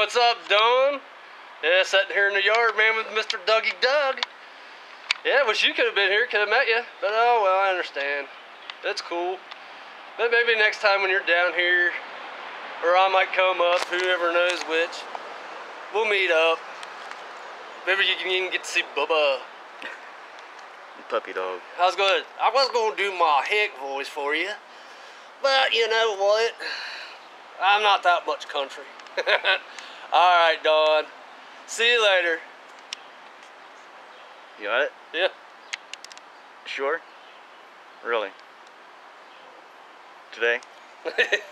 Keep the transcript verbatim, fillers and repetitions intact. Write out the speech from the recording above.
what's up, Dawn? Yeah, sitting here in the yard, man, with Mister Dougie Doug. Yeah, wish you could have been here, could have met you. But oh, well, I understand. That's cool. But maybe next time when you're down here, or I might come up, whoever knows which, we'll meet up. Maybe you can even get to see Bubba. Puppy dog. I was going I was going to do my hick voice for you. But you know what? I'm not that much country. All right, Dawn. See you later. You got it? Yeah. Sure? Really? Today?